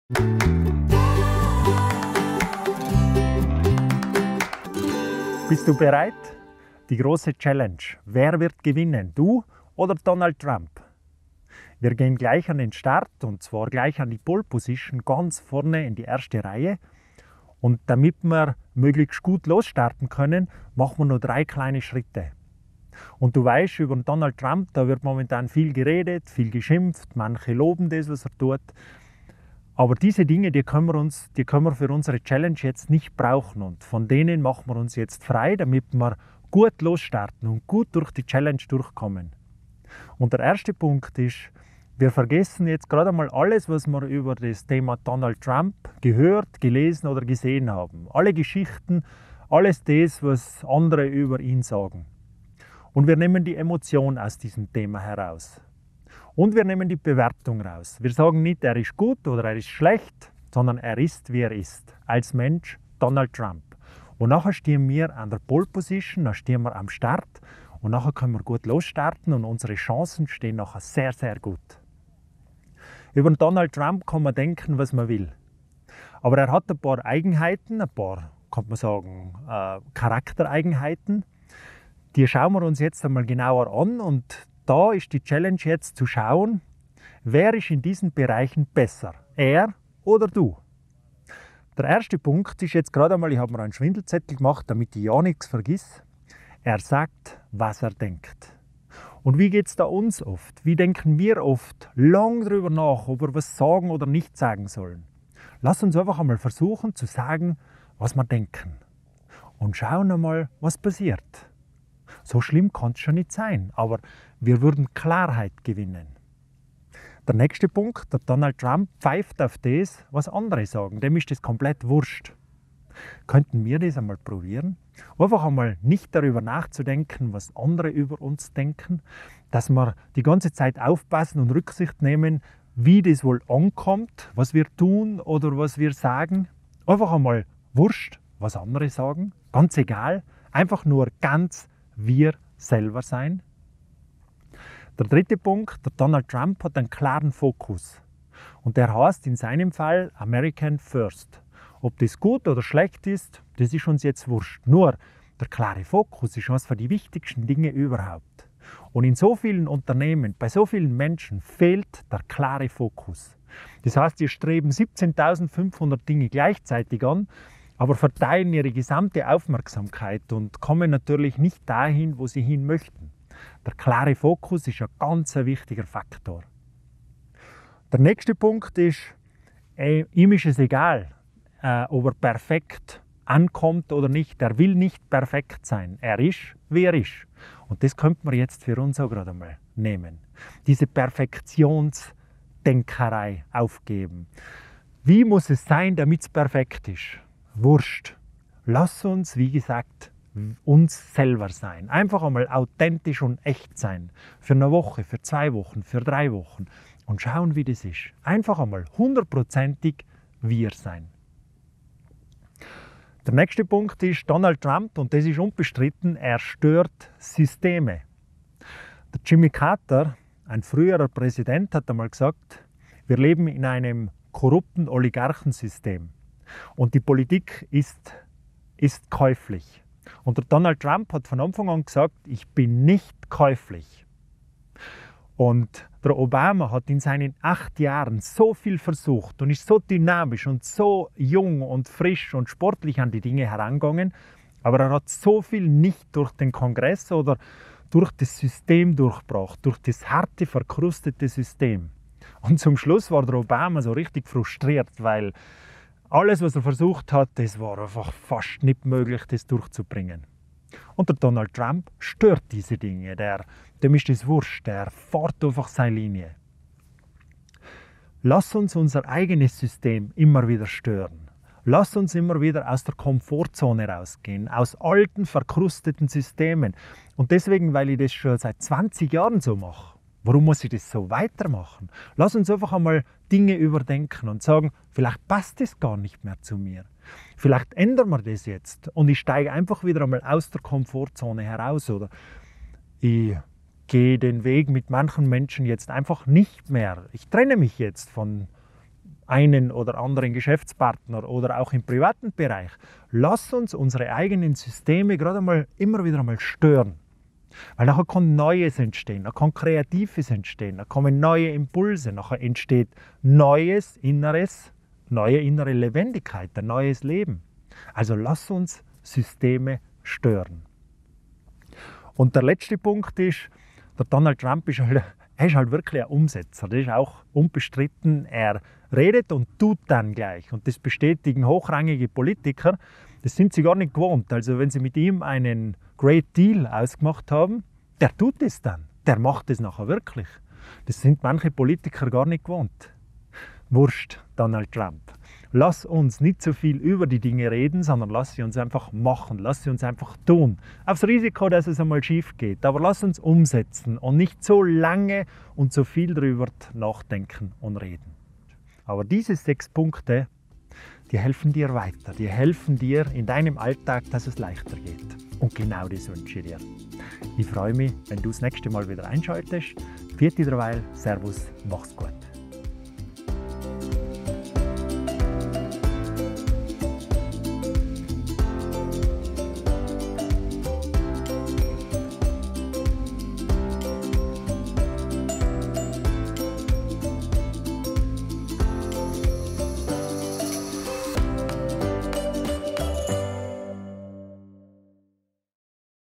Bist du bereit? Die große Challenge. Wer wird gewinnen? Du oder Donald Trump? Wir gehen gleich an den Start und zwar gleich an die Pole Position, ganz vorne in die erste Reihe. Und damit wir möglichst gut losstarten können, machen wir nur 3 kleine Schritte. Und du weißt, über Donald Trump, da wird momentan viel geredet, viel geschimpft, manche loben das, was er tut. Aber diese Dinge, die können wir für unsere Challenge jetzt nicht brauchen. Und von denen machen wir uns jetzt frei, damit wir gut losstarten und gut durch die Challenge durchkommen. Und der erste Punkt ist, wir vergessen jetzt gerade mal alles, was wir über das Thema Donald Trump gehört, gelesen oder gesehen haben. Alle Geschichten, alles das, was andere über ihn sagen. Und wir nehmen die Emotion aus diesem Thema heraus. Und wir nehmen die Bewertung raus. Wir sagen nicht, er ist gut oder er ist schlecht, sondern er ist, wie er ist. Als Mensch Donald Trump. Und nachher stehen wir an der Pole Position, dann stehen wir am Start und nachher können wir gut losstarten und unsere Chancen stehen nachher sehr, sehr gut. Über Donald Trump kann man denken, was man will. Aber er hat ein paar Eigenheiten, ein paar, kann man sagen, Charaktereigenheiten. Die schauen wir uns jetzt einmal genauer an und da ist die Challenge jetzt zu schauen, wer ist in diesen Bereichen besser, er oder du. Der erste Punkt ist jetzt gerade einmal, ich habe mir einen Schwindelzettel gemacht, damit ich ja nichts vergiss. Er sagt, was er denkt. Und wie geht es da uns oft? Wie denken wir oft lang darüber nach, ob wir was sagen oder nicht sagen sollen? Lass uns einfach einmal versuchen zu sagen, was wir denken. Und schauen einmal, was passiert. So schlimm kann es schon nicht sein, aber wir würden Klarheit gewinnen. Der nächste Punkt, der Donald Trump pfeift auf das, was andere sagen. Dem ist das komplett wurscht. Könnten wir das einmal probieren? Einfach einmal nicht darüber nachzudenken, was andere über uns denken, dass wir die ganze Zeit aufpassen und Rücksicht nehmen, wie das wohl ankommt, was wir tun oder was wir sagen. Einfach einmal wurscht, was andere sagen, ganz egal, einfach nur ganz wir selber sein. Der dritte Punkt, der Donald Trump hat einen klaren Fokus. Und der heißt in seinem Fall American First. Ob das gut oder schlecht ist, das ist uns jetzt wurscht. Nur der klare Fokus ist eines der wichtigsten Dinge überhaupt. Und in so vielen Unternehmen, bei so vielen Menschen fehlt der klare Fokus. Das heißt, sie streben 17.500 Dinge gleichzeitig an, aber verteilen ihre gesamte Aufmerksamkeit und kommen natürlich nicht dahin, wo sie hin möchten. Der klare Fokus ist ein ganz wichtiger Faktor. Der nächste Punkt ist, ihm ist es egal, ob er perfekt ankommt oder nicht. Er will nicht perfekt sein. Er ist, wie er ist. Und das könnte man jetzt für uns auch gerade einmal nehmen. Diese Perfektionsdenkerei aufgeben. Wie muss es sein, damit es perfekt ist? Wurscht. Lass uns, wie gesagt, uns selber sein. Einfach einmal authentisch und echt sein. Für eine Woche, für 2 Wochen, für 3 Wochen. Und schauen, wie das ist. Einfach einmal 100%ig wir sein. Der nächste Punkt ist Donald Trump, und das ist unbestritten, er stört Systeme. Der Jimmy Carter, ein früherer Präsident, hat einmal gesagt, wir leben in einem korrupten Oligarchensystem. Und die Politik ist käuflich. Und der Donald Trump hat von Anfang an gesagt, ich bin nicht käuflich. Und der Obama hat in seinen 8 Jahren so viel versucht und ist so dynamisch und so jung und frisch und sportlich an die Dinge herangegangen, aber er hat so viel nicht durch den Kongress oder durch das System durchgebracht, durch das harte, verkrustete System. Und zum Schluss war der Obama so richtig frustriert, weil alles, was er versucht hat, das war einfach fast nicht möglich, das durchzubringen. Und der Donald Trump stört diese Dinge. Dem ist das wurscht, der fährt einfach seine Linie. Lass uns unser eigenes System immer wieder stören. Lass uns immer wieder aus der Komfortzone rausgehen, aus alten, verkrusteten Systemen. Und deswegen, weil ich das schon seit 20 Jahren so mache, warum muss ich das so weitermachen? Lass uns einfach einmal Dinge überdenken und sagen, vielleicht passt das gar nicht mehr zu mir. Vielleicht ändern wir das jetzt und ich steige einfach wieder einmal aus der Komfortzone heraus oder ich gehe den Weg mit manchen Menschen jetzt einfach nicht mehr. Ich trenne mich jetzt von einen oder anderen Geschäftspartner oder auch im privaten Bereich. Lass uns unsere eigenen Systeme gerade mal immer wieder einmal stören. Weil nachher kann Neues entstehen, nachher kann Kreatives entstehen, nachher kommen neue Impulse, nachher entsteht neues Inneres, neue innere Lebendigkeit, ein neues Leben. Also lass uns Systeme stören. Und der letzte Punkt ist, der Donald Trump ist halt wirklich ein Umsetzer. Das ist auch unbestritten. Er redet und tut dann gleich. Und das bestätigen hochrangige Politiker. Das sind sie gar nicht gewohnt. Also wenn sie mit ihm einen Great Deal ausgemacht haben, der tut es dann. Der macht es nachher wirklich. Das sind manche Politiker gar nicht gewohnt. Wurscht, Donald Trump. Lass uns nicht so viel über die Dinge reden, sondern lass sie uns einfach machen, lass sie uns einfach tun. Aufs Risiko, dass es einmal schief geht, aber lass uns umsetzen und nicht so lange und so viel darüber nachdenken und reden. Aber diese 6 Punkte, die helfen dir weiter, die helfen dir in deinem Alltag, dass es leichter geht. Und genau das wünsche ich dir. Ich freue mich, wenn du das nächste Mal wieder einschaltest. Vierte derweil, Servus, mach's gut.